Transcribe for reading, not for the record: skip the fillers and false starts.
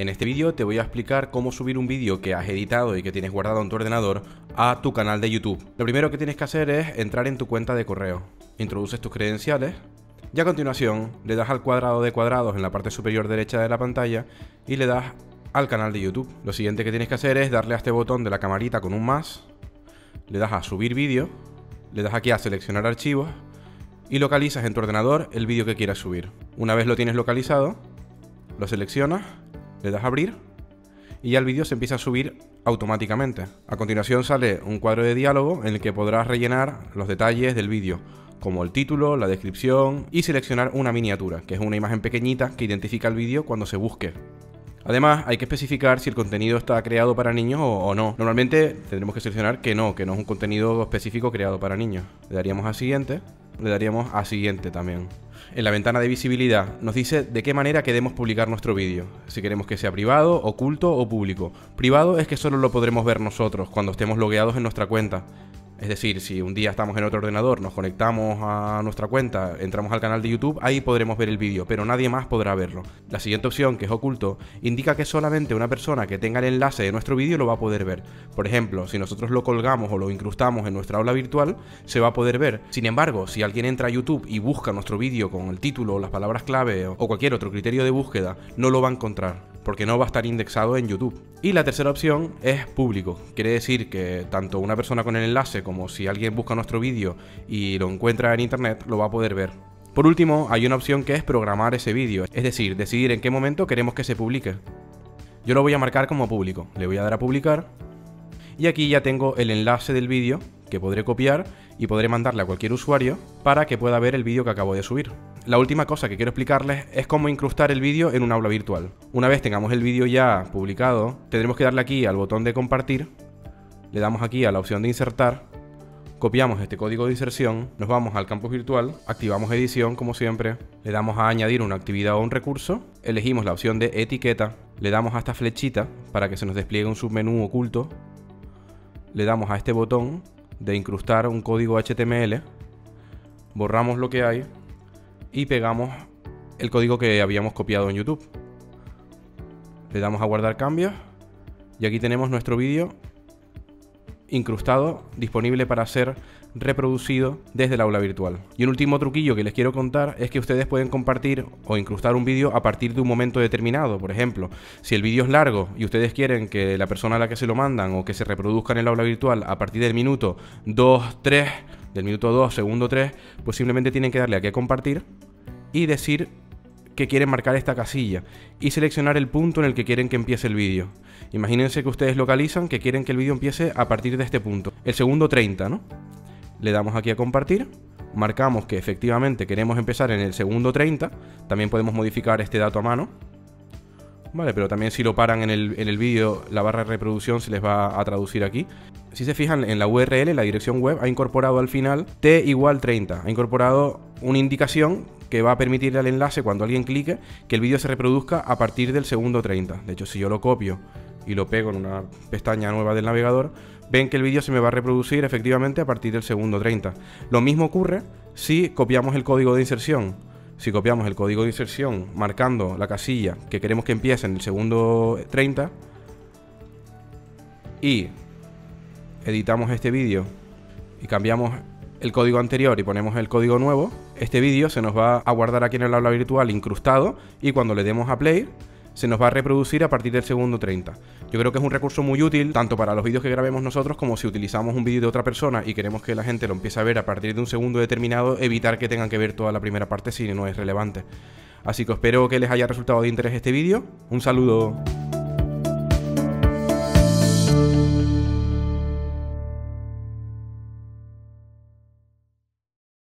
En este vídeo te voy a explicar cómo subir un vídeo que has editado y que tienes guardado en tu ordenador a tu canal de YouTube. Lo primero que tienes que hacer es entrar en tu cuenta de correo. Introduces tus credenciales y a continuación le das al cuadrado de cuadrados en la parte superior derecha de la pantalla y le das al canal de YouTube. Lo siguiente que tienes que hacer es darle a este botón de la camarita con un más, le das a subir vídeo, le das aquí a seleccionar archivos y localizas en tu ordenador el vídeo que quieras subir. Una vez lo tienes localizado, lo seleccionas, le das a abrir y ya el vídeo se empieza a subir automáticamente. A continuación sale un cuadro de diálogo en el que podrás rellenar los detalles del vídeo, como el título, la descripción y seleccionar una miniatura, que es una imagen pequeñita que identifica el vídeo cuando se busque. Además, hay que especificar si el contenido está creado para niños o no. Normalmente tendremos que seleccionar que no es un contenido específico creado para niños. Le daríamos a siguiente, le daríamos a siguiente también. En la ventana de visibilidad nos dice de qué manera queremos publicar nuestro vídeo. Si queremos que sea privado, oculto o público. Privado es que solo lo podremos ver nosotros cuando estemos logueados en nuestra cuenta. Es decir, si un día estamos en otro ordenador, nos conectamos a nuestra cuenta, entramos al canal de YouTube, ahí podremos ver el vídeo, pero nadie más podrá verlo. La siguiente opción, que es oculto, indica que solamente una persona que tenga el enlace de nuestro vídeo lo va a poder ver. Por ejemplo, si nosotros lo colgamos o lo incrustamos en nuestra aula virtual, se va a poder ver. Sin embargo, si alguien entra a YouTube y busca nuestro vídeo con el título, las palabras clave o cualquier otro criterio de búsqueda, no lo va a encontrar, porque no va a estar indexado en YouTube. Y la tercera opción es público. Quiere decir que tanto una persona con el enlace como si alguien busca nuestro vídeo y lo encuentra en internet, lo va a poder ver. Por último, hay una opción que es programar ese vídeo, es decir, decidir en qué momento queremos que se publique. Yo lo voy a marcar como público. Le voy a dar a publicar y aquí ya tengo el enlace del vídeo que podré copiar y podré mandarle a cualquier usuario para que pueda ver el vídeo que acabo de subir. La última cosa que quiero explicarles es cómo incrustar el vídeo en un aula virtual. Una vez tengamos el vídeo ya publicado, tendremos que darle aquí al botón de compartir, le damos aquí a la opción de insertar, copiamos este código de inserción, nos vamos al campus virtual, activamos edición como siempre, le damos a añadir una actividad o un recurso, elegimos la opción de etiqueta, le damos a esta flechita para que se nos despliegue un submenú oculto, le damos a este botón de incrustar un código HTML, borramos lo que hay y pegamos el código que habíamos copiado en YouTube. Le damos a guardar cambios y aquí tenemos nuestro vídeo incrustado, disponible para ser reproducido desde el aula virtual. Y un último truquillo que les quiero contar es que ustedes pueden compartir o incrustar un vídeo a partir de un momento determinado. Por ejemplo, si el vídeo es largo y ustedes quieren que la persona a la que se lo mandan o que se reproduzca en el aula virtual a partir del minuto 2, 3, del minuto 2, segundo 3, pues simplemente tienen que darle aquí a compartir y decir que quieren marcar esta casilla y seleccionar el punto en el que quieren que empiece el vídeo. Imagínense que ustedes localizan que quieren que el vídeo empiece a partir de este punto, el segundo 30, ¿no? Le damos aquí a compartir, marcamos que efectivamente queremos empezar en el segundo 30, también podemos modificar este dato a mano, vale, pero también si lo paran en el vídeo, la barra de reproducción se les va a traducir aquí. Si se fijan en la URL, la dirección web ha incorporado al final t igual 30, ha incorporado una indicación que va a permitirle al enlace, cuando alguien clique, que el vídeo se reproduzca a partir del segundo 30. De hecho, si yo lo copio y lo pego en una pestaña nueva del navegador, ven que el vídeo se me va a reproducir efectivamente a partir del segundo 30. Lo mismo ocurre si copiamos el código de inserción. Si copiamos el código de inserción marcando la casilla que queremos que empiece en el segundo 30 y editamos este vídeo y cambiamos el código anterior y ponemos el código nuevo, este vídeo se nos va a guardar aquí en el aula virtual incrustado y cuando le demos a play se nos va a reproducir a partir del segundo 30. Yo creo que es un recurso muy útil tanto para los vídeos que grabemos nosotros como si utilizamos un vídeo de otra persona y queremos que la gente lo empiece a ver a partir de un segundo determinado, evitar que tengan que ver toda la primera parte si no es relevante. Así que espero que les haya resultado de interés este vídeo. Un saludo.